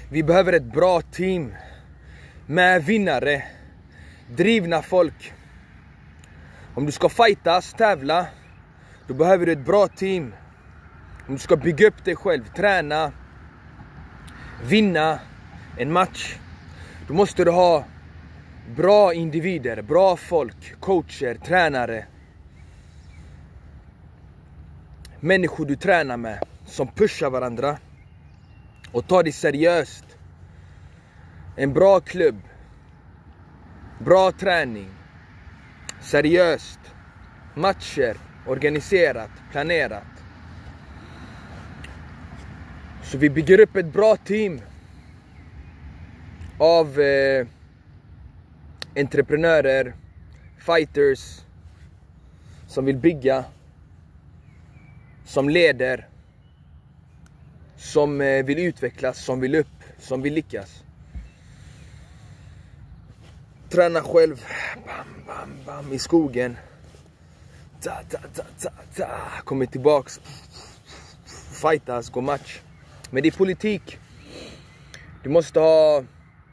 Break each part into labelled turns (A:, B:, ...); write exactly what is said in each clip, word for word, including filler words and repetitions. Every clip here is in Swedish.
A: Vi behöver ett bra team med vinnare, drivna folk. Om du ska fightas, tävla, då behöver du ett bra team. Om du ska bygga upp dig själv, träna, vinna en match, då måste du ha bra individer, bra folk, coacher, tränare. Människor du tränar med som pushar varandra och tar det seriöst. En bra klubb, bra träning, seriöst, matcher, organiserat, planerat. Så vi bygger upp ett bra team av eh, entreprenörer, fighters som vill bygga, som leder, som eh, vill utvecklas, som vill upp, som vill lyckas. Träna själv, bam, bam, bam, i skogen. Ta, ta, ta, ta, ta. Kommer tillbaks, fightas, gå match. Men det är politik. Du måste ha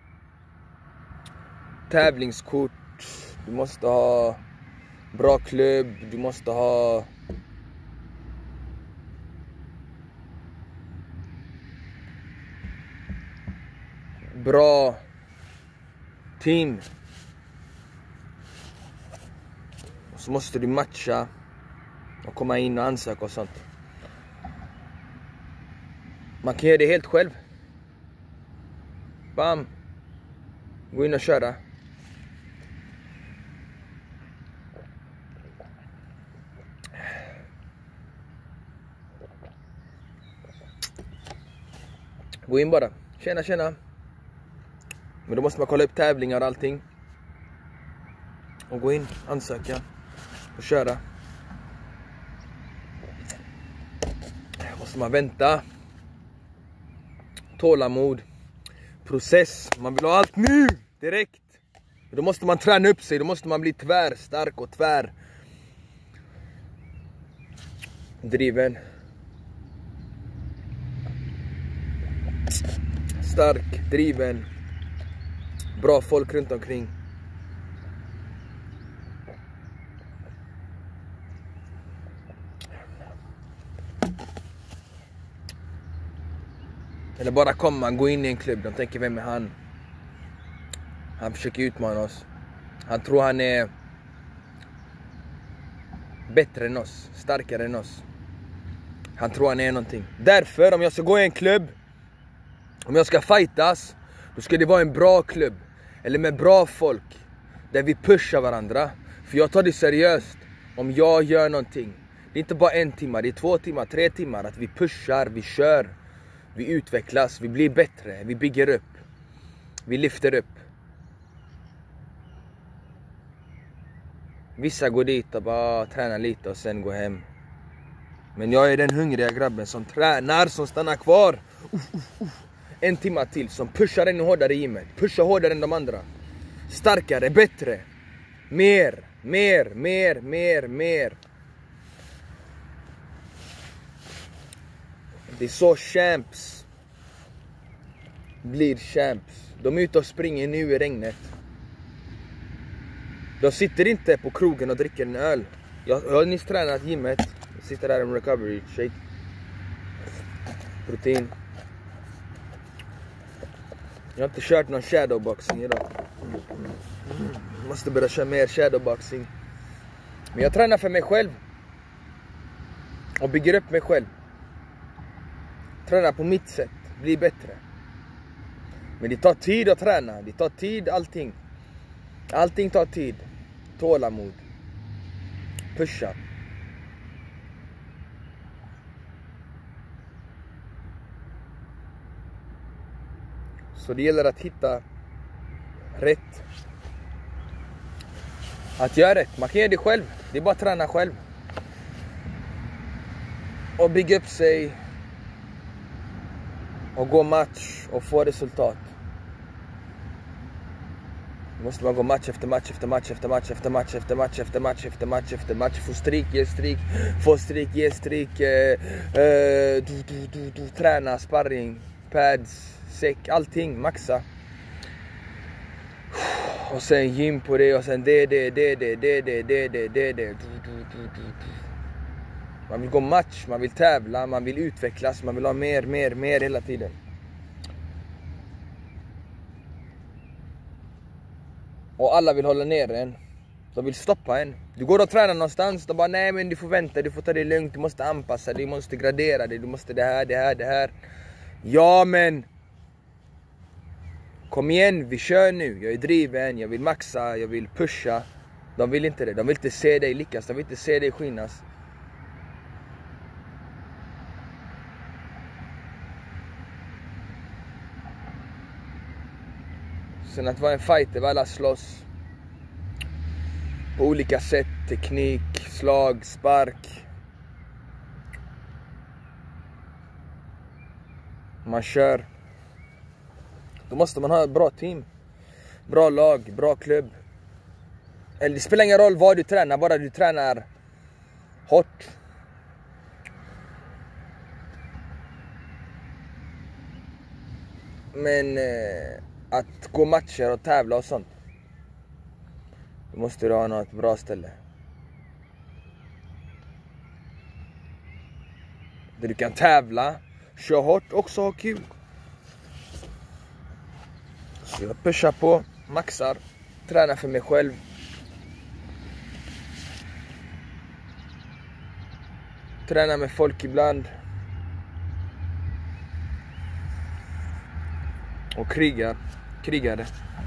A: tävlingskort, du måste ha bra klubb, du måste ha bra team. Och så måste du matcha och komma in och ansöka och sånt. Man kan göra det helt själv. Bam. Gå in och köra. Gå in bara. Tjena, tjena. Men då måste man kolla upp tävlingar och allting. Och gå in, ansöka och köra. Måste man vänta. Tålamod. Process. Man vill ha allt nu, direkt. Då måste man träna upp sig. Då måste man bli tvär, stark och tvär driven. Stark, driven. Bra folk runt omkring. Eller bara komma, gå in i en klubb. De tänker, vem är han? Han försöker utmana oss. Han tror han är bättre än oss, starkare än oss. Han tror han är någonting. Därför, om jag ska gå i en klubb, om jag ska fightas, då ska det vara en bra klubb. Eller med bra folk. Där vi pushar varandra. För jag tar det seriöst. Om jag gör någonting. Det är inte bara en timme, det är två timmar, tre timmar. Att vi pushar, vi kör. Vi utvecklas, vi blir bättre. Vi bygger upp. Vi lyfter upp. Vissa går dit och bara tränar lite och sen går hem. Men jag är den hungriga grabben som tränar, som stannar kvar. Uh, uh, uh. En timme till, som pushar ännu hårdare i mig. Pushar hårdare än de andra. Starkare, bättre. Mer, mer, mer, mer, mer. Det är så champs blir champs. De är ute och springer nu i regnet. De sitter inte på krogen och dricker en öl. Jag, jag har nyss tränat gymmet. Jag sitter där i recovery shake. Protein. Jag har inte kört någon shadowboxing idag. Måste börja köra mer shadowboxing. Men jag tränar för mig själv. Och bygger upp mig själv. Träna på mitt sätt. Bli bättre. Men det tar tid att träna. Det tar tid allting. Allting tar tid. Tålamod. Pusha. Så det gäller att hitta rätt. Att göra rätt. Man kan göra det själv. Det är bara att träna själv. Och bygga upp sig. Och gå match och få resultat. Då måste man gå match efter match efter match efter match efter match efter match efter match efter match efter match. Få strik, ge strik. Få strik, ge strik. Eh, eh, du, du, du, du, träna, sparring, pads, säck, allting, maxa. Och sen gym på det och sen det, det, det, det, det, det, det, det, det, det. Man vill gå match, man vill tävla, man vill utvecklas, man vill ha mer, mer, mer hela tiden. Och alla vill hålla ner en. De vill stoppa en. Du går och tränar någonstans, de bara nej men du får vänta, du får ta det lugnt, du måste anpassa dig, du måste gradera dig, du måste det här, det här, det här. Ja men kom igen, vi kör nu, jag är driven, jag vill maxa, jag vill pusha. De vill inte det, de vill inte se dig lyckas, de vill inte se dig skinas. Sen att vara en fighter, alla slåss på olika sätt, teknik, slag, spark. Man kör. Då måste man ha ett bra team, bra lag, bra klubb. Eller det spelar ingen roll vad du tränar, bara du tränar hårt. Men eh, att gå matcher och tävla och sånt, då måste du ha något bra ställe där du kan tävla, köra hårt och också ha kul. Så jag pushar på, maxar, tränar för mig själv. Tränar med folk ibland. Och krigar, krigare.